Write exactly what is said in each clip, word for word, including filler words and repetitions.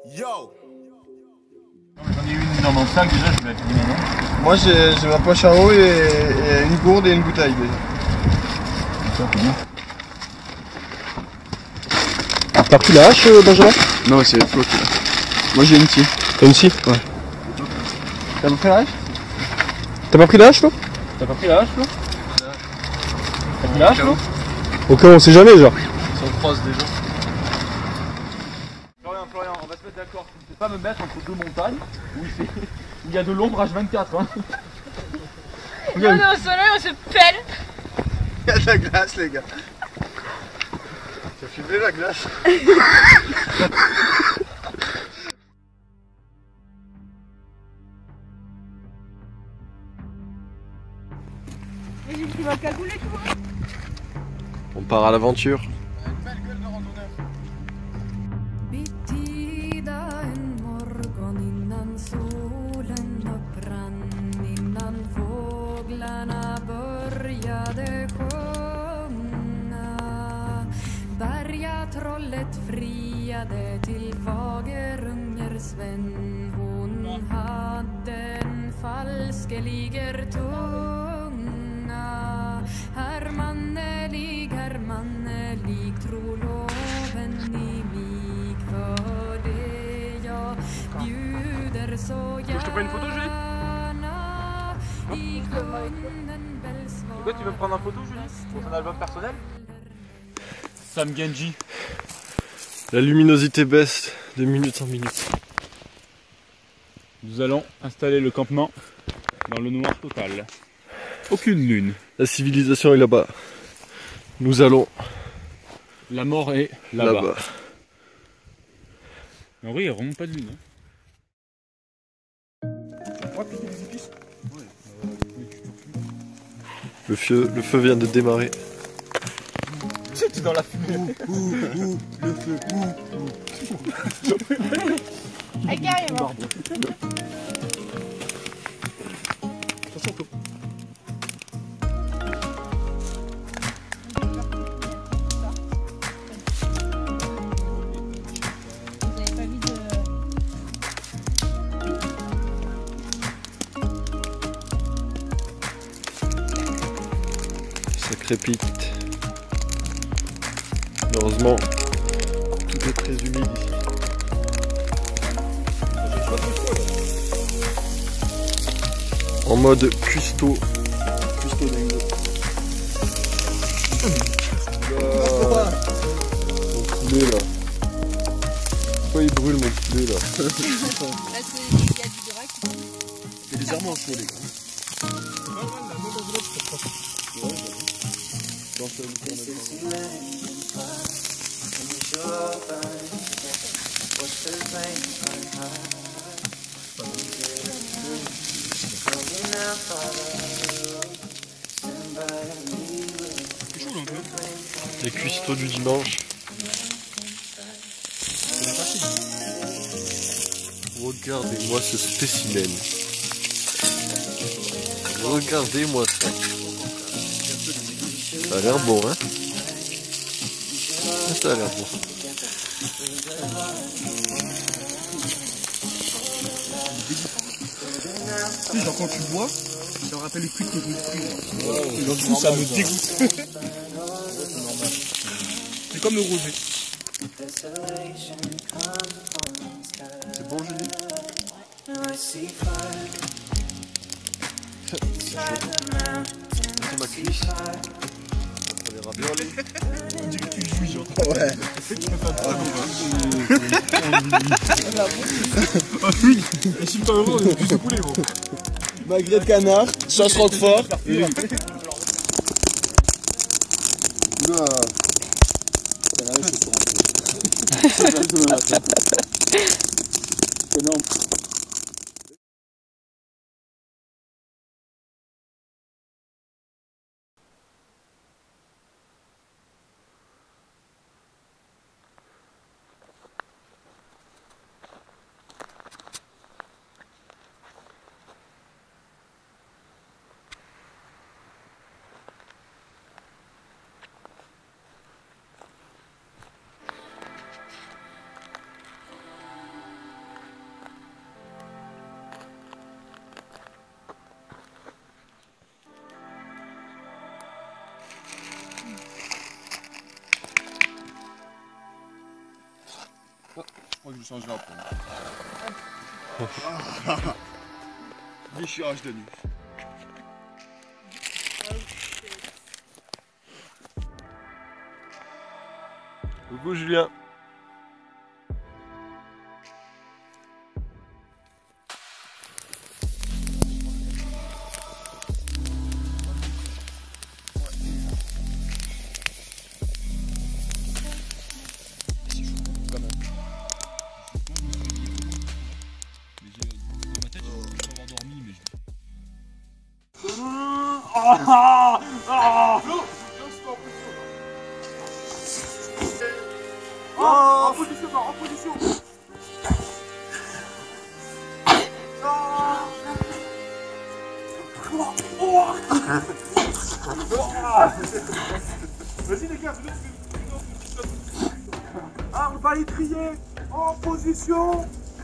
Yo! J'en ai une dans mon sac déjà, je vais la finir maintenant. Moi j'ai ma poche à eau et, et une gourde et une bouteille déjà. Ça, c'est bien. T'as pris la hache, euh, Benjamin? Non, c'est Flo qui l'a. Moi j'ai une scie. T'as une scie? Ouais. T'as pas pris la hache? T'as pas pris la hache, Flo? T'as pas pris la hache, Flo? T'as pris la hache, Flo? Au cas où on sait jamais, genre. Si on croise déjà. Florian, Florian, on va se mettre d'accord. Tu ne sais pas me mettre entre deux montagnes où il, fait... où il y a de l'ombre H vingt-quatre. Hein. On est au soleil, on se pèle. Il y a de la glace, les gars. T'as filmé la glace? Mais j'ai pris ma cagoule et tout. On part à l'aventure. Une belle gueule de randonneur. Trollet friade till Fagerunger Sven. Hon hade en falskeliger tunga. Hermannelig, hermannelig, tro loven i mig. För det jag bjuder så gärna. I kunden väl svara. C'est quoi, tu veux me prendre en photo, Julie? Pour ton album personnel? Sam Genji. La luminosité baisse de minute en minute. Nous allons installer le campement dans le noir total. Aucune lune. La civilisation est là-bas. Nous allons La mort est là-bas. là-bas. En vrai, il n'y a vraiment pas de lune. Hein. Le feu, le feu vient de démarrer. Tu es dans la fumée. Ouh, ouh, le feu, ouh, ouh. Ah, carrément. Attention, Flo. Vous avez pas vu de... Ça crépite. Heureusement, tout est très humide ici. En mode custo. Custo dingo. Mon poulet là. Pourquoi il brûle mon poulet là? Là, c'est- il y a du direct. C'est légèrement chaud, les gars. Les cuistots du dimanche. Regardez-moi ce spécimen. Regardez-moi ça. Ça a l'air bon, hein? Ça a l'air bon. Tu sais, genre quand tu bois, ça me rappelle les cuites que je me suis. Et donc, du coup, ça me dégoûte. C'est comme le rosé. C'est bon, Julie? C'est ma cuisse. Ça les raviolis. On dirait que tu jouis, genre. Ouais. Ah oui. Et si pas heureux, on est plus de poulet, gros. Magret de canard, sauce roquefort. Et... Oula. Canard, c'est trop. C'est énorme. Je crois que je changerai après. Déchirage de nuit. Coucou Julien. Ah ah en position, en position. Vas-y les gars, arme balétrier en position.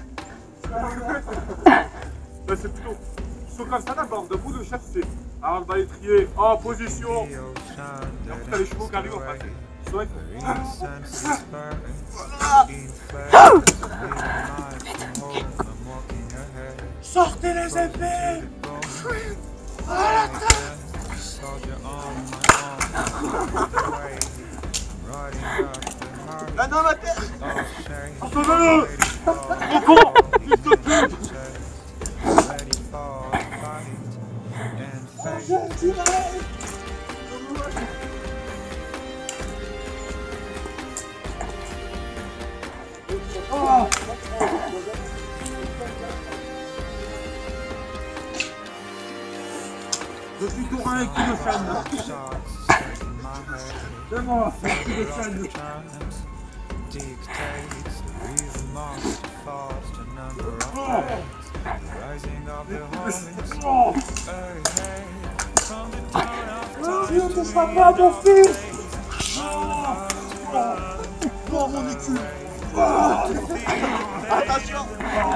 C'est plutôt Sokal Sana bord debout, le chef c'est arme balétrier en position. Après les chevaux qui arrivent en face. Sortez les épées. À l'attaque. Ah non, la tête. Attendez-le. Au con. Fils de pute. Je dirais. Oh. Je suis Tourin avec qui le chaîne. C'est moi, c'est qui le chaîne. Oh. Tu ne toucheras pas mon fils. Oh mon écu. Attention.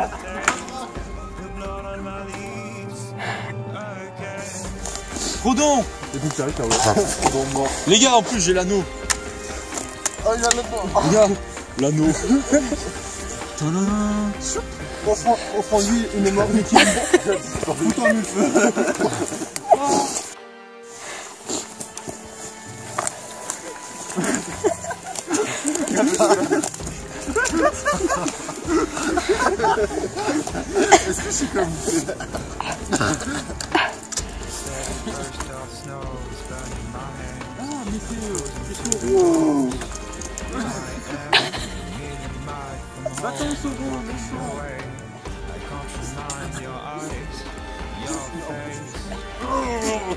Frodon. Les gars, en plus j'ai l'anneau. Oh, il y a l'anneau. Regarde, l'anneau. Offrons-lui une mort liquide. Foutons-lui le feu. Est-ce que je suis comme vous? Ah, mais c'est chaud. Wow. Va-t'en, Sauron, méchant. Oh.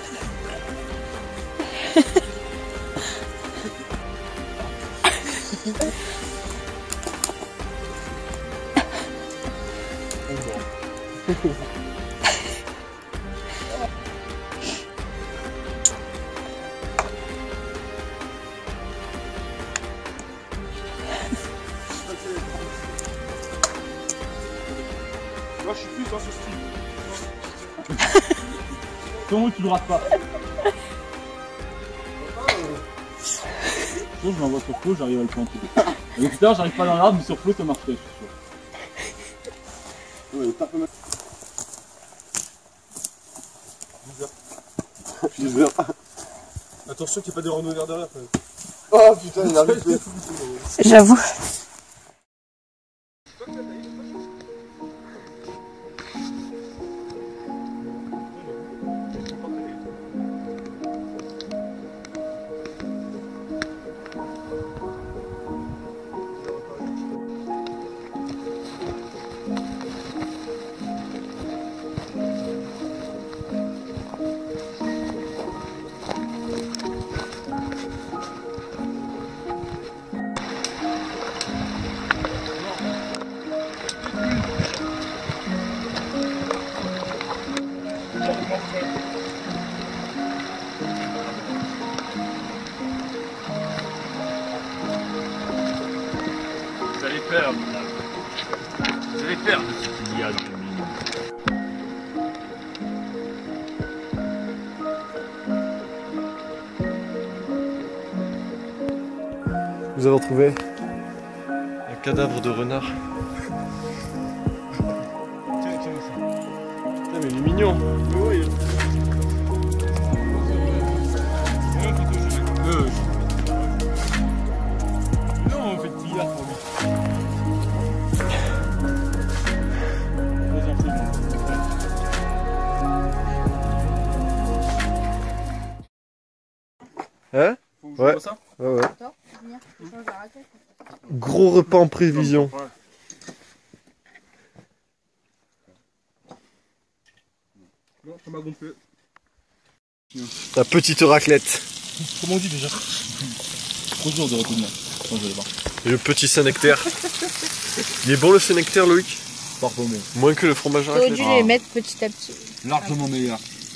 Moi je suis plus dans ce style. Comment tu le rates pas? Je m'envoie sur flot, j'arrive à le planter. Avec tout à l'heure, j'arrive pas dans l'arbre, mais sur flot ça marcherait, je suis sûr. Ouais, tape le Bizarre. Attention qu'il n'y ait pas des randonneurs derrière. Oh putain, il a arrivé. J'avoue. Vous allez perdre, vous allez perdre ce qu'il y a de mine. Vous avez retrouvé Cadavre de renard. Tiens, tiens, ça. Putain, mais il est mignon. Oui. Euh, non, on fait de billard pour lui. Hein? Faut Ouais. ça Ouais, ouais. Attends, venir, je change la raquette. Gros repas en prévision. Ouais. Non, ça m'a gonflé. La petite raclette. Comment on dit déjà? Trop dur de retenir. Attends, je vais voir. Et le petit Saint-Nectaire. Il est bon le Saint-Nectaire, Loïc? Parfois, mais Moins que le fromage à T'aurais raclette. dû les mettre petit à petit. largement meilleur.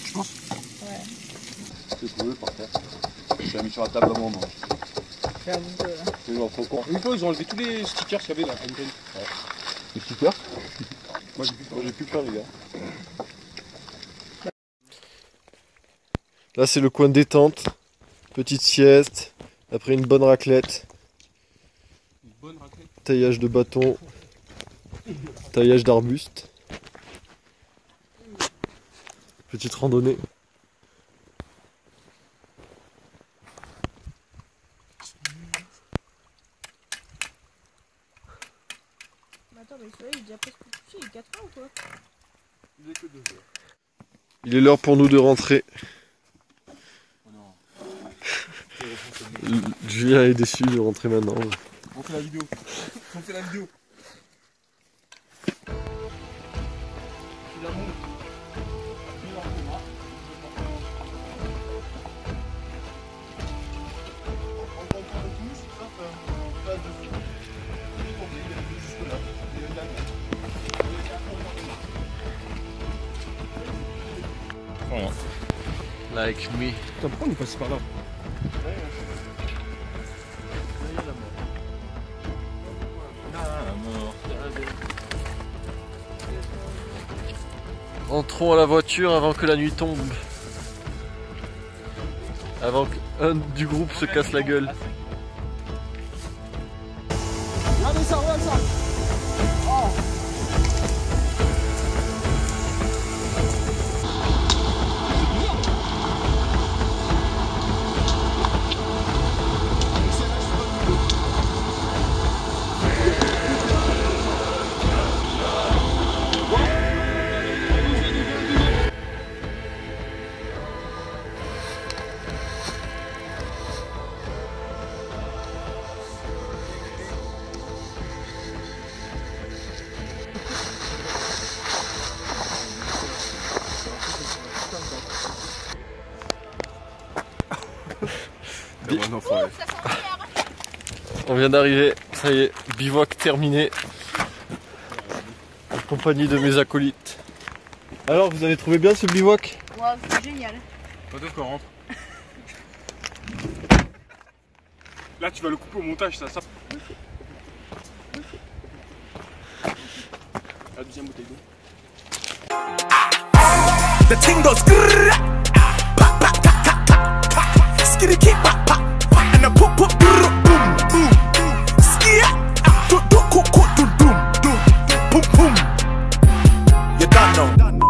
C'est trouvé par terre. Je l'ai mis sur la table avant, moi. J'avoue que... C'est genre trop con. Une fois, ils ont enlevé tous les stickers qu'il y avait là. Les stickers? Moi, j'ai plus Moi j'ai plus peur, les gars. Là c'est le coin détente. Petite sieste. Après une bonne raclette. une bonne raclette. Taillage de bâton. Taillage d'arbustes. Petite randonnée. Mais attends, mais celui-là, il est déjà presque couché, il est quatre heures ou quoi? Il est que deux heures. Il est l'heure pour nous de rentrer. Oh non. Julien est déçu de rentrer maintenant. On fait la vidéo. On fait la vidéo. Like me. Putain, pourquoi on est passé par là? Entrons à la voiture avant que la nuit tombe. Avant qu'un du groupe se casse la gueule. Regardez ça, regarde ça. Oh. On vient d'arriver, ça y est, bivouac terminé. En compagnie de mes acolytes. Alors, vous avez trouvé bien ce bivouac? Ouais, c'est génial. Pas d'autres qu'on rentre. Là, tu vas le couper au montage, ça. ça. La deuxième bouteille d'eau. The ting goes grrrr, pa pa ta ta ta ta, skitty keep pa pa pa, and the poop poop grrrr, boom boom, skia, do do cook cook do doom doom, boom boom. You don't know.